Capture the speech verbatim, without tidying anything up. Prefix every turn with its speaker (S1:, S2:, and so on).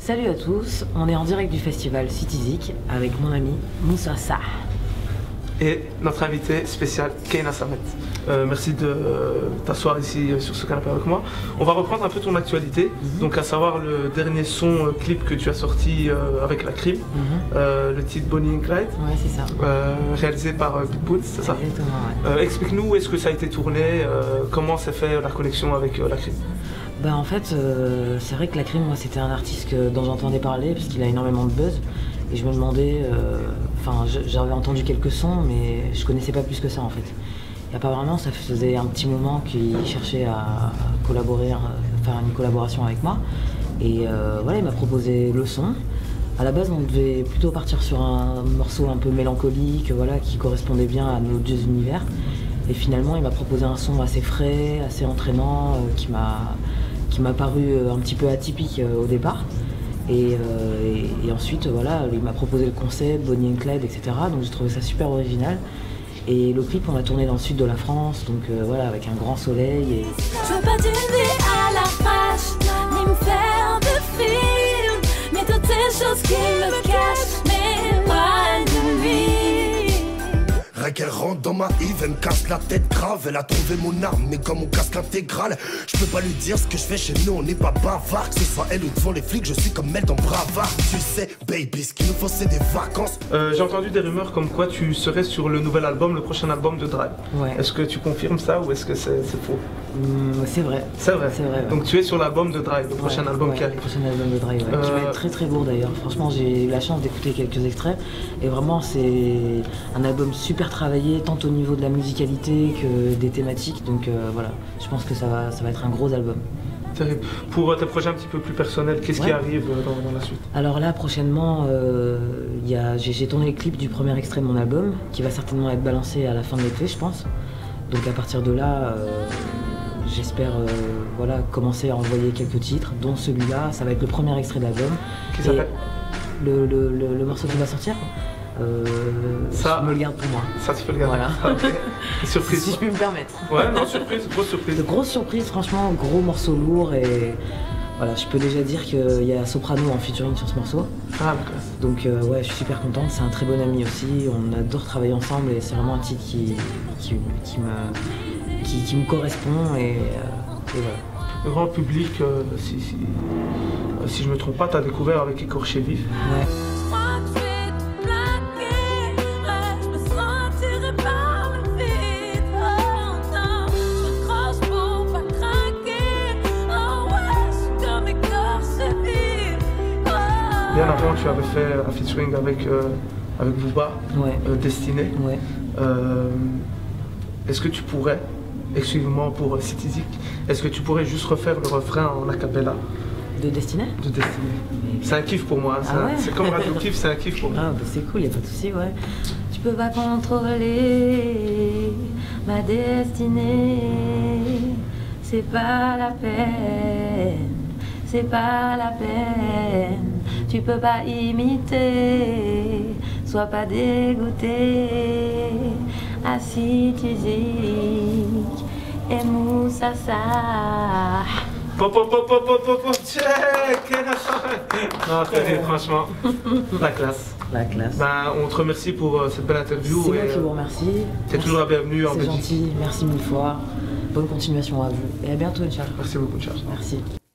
S1: Salut à tous, on est en direct du festival Citizik avec mon ami Moussa Sa.
S2: Et notre invité spécial, Keina Samet. Euh, merci de euh, t'asseoir ici euh, sur ce canapé avec moi. On va reprendre un peu ton actualité, mm-hmm. donc à savoir le dernier son euh, clip que tu as sorti euh, avec la Crime, mm-hmm. euh, le titre Bonnie and Clyde,
S1: ouais, c'est ça.
S2: Euh, réalisé par euh, Big Boots, c'est ça?
S1: Exactement, ouais.
S2: euh, Explique-nous où est-ce que ça a été tourné, euh, comment s'est fait la connexion avec euh, la Crime.
S1: Bah en fait, euh, c'est vrai que la Crime, moi, c'était un artiste que, dont j'entendais parler parce qu'il a énormément de buzz. Et je me demandais, enfin, euh, j'avais entendu quelques sons, mais je connaissais pas plus que ça en fait. Et apparemment, ça faisait un petit moment qu'il cherchait à collaborer, à faire une collaboration avec moi. Et euh, voilà, il m'a proposé le son. À la base, on devait plutôt partir sur un morceau un peu mélancolique, voilà, qui correspondait bien à nos deux univers. Et finalement, il m'a proposé un son assez frais, assez entraînant, euh, qui m'a qui m'a paru un petit peu atypique euh, au départ. Et, euh, et, et ensuite, voilà, il m'a proposé le concept, Bonnie and Clyde, et cetera. Donc j'ai trouvé ça super original. Et le clip, on l'a tourné dans le sud de la France, donc euh, voilà, avec un grand soleil. Et...
S3: Je veux pas d'une vie à la fraîche, ni me faire de film, mais toutes ces choses qui me cachent, mais loin de lui.
S4: Rien qu'elle rentre dans ma Eve, elle me casse la tête grave. Elle a trouvé mon arme, mais comme mon casque intégral. Je peux pas lui dire ce que je fais chez nous, on n'est pas bavard. Que ce soit elle ou devant les flics, je suis comme elle dans Bravard. Tu sais, baby, ce qu'il nous faut c'est des vacances.
S2: euh, J'ai entendu des rumeurs comme quoi tu serais sur le nouvel album, le prochain album de Drive.
S1: Ouais.
S2: Est-ce que tu confirmes ça ou est-ce que c'est faux?
S1: mmh, C'est vrai.
S2: C'est vrai,
S1: vrai ouais.
S2: Donc tu es sur l'album de Drive, le ouais, prochain album
S1: ouais,
S2: qui arrive.
S1: Le prochain album de Drive, ouais, euh... qui va être très très lourd d'ailleurs. Franchement, j'ai eu la chance d'écouter quelques extraits. Et vraiment, c'est un album super travaillé, tant au niveau de la musicalité que des thématiques. Donc euh, voilà, je pense que ça va, ça va être un gros album.
S2: Terrible. Pour euh, tes projets un petit peu plus personnels, qu'est-ce ouais. qui arrive euh, dans, dans la suite? Alors
S1: là, prochainement, euh, j'ai tourné le clip du premier extrait de mon album, qui va certainement être balancé à la fin de l'été, je pense. Donc à partir de là, euh, j'espère euh, voilà, commencer à envoyer quelques titres, dont celui-là, ça va être le premier extrait de l'album.
S2: Qui s'appelle
S1: le, le, le, le morceau qui va sortir Euh, ça, je me le garde pour moi.
S2: Ça, tu peux le garder.
S1: Voilà.
S2: Ah, okay. Surprise.
S1: Si je peux me permettre.
S2: Ouais, non, surprise, grosse surprise.
S1: De grosses surprises, franchement, gros morceau lourd et voilà, je peux déjà dire qu'il y a Soprano en featuring sur ce morceau.
S2: Ah, d'accord.
S1: Donc euh, ouais, je suis super contente. C'est un très bon ami aussi. On adore travailler ensemble et c'est vraiment un titre qui, qui, qui, me, qui, qui me correspond et, euh, et voilà.
S2: Le grand public, euh, si, si, euh, si je me trompe pas, t'as découvert avec Écorché Vif.
S1: Ouais.
S2: Bien avant, tu avais fait un featuring avec, euh, avec Booba,
S1: ouais.
S2: euh, Destiné.
S1: Ouais.
S2: Euh, est-ce que tu pourrais, exclusivement pour euh, Citizik, est-ce que tu pourrais juste refaire le refrain en acapella?
S1: De Destiné?
S2: De Destiné. C'est un kiff pour moi, c'est
S1: ah ouais
S2: comme Radio Kiff, c'est un kiff pour moi.
S1: Ah bah c'est cool, y'a pas de souci, ouais. Tu peux pas contrôler ma destinée, c'est pas la peine, c'est pas la peine. Tu peux pas imiter, sois pas dégoûté. Assis tu zik et Moussa Sa.
S2: Pop pop pop pop pop pop pop check. Non, terrible, franchement. La classe.
S1: La classe.
S2: Ben, on te remercie pour euh, cette belle interview.
S1: C'est moi qui vous remercie.
S2: Tu es toujours la bienvenue en Belgique.
S1: C'est gentil, merci mille fois. Bonne continuation à vous et à bientôt, Inch'Allah.
S2: Merci beaucoup, Inch'Allah.
S1: Merci.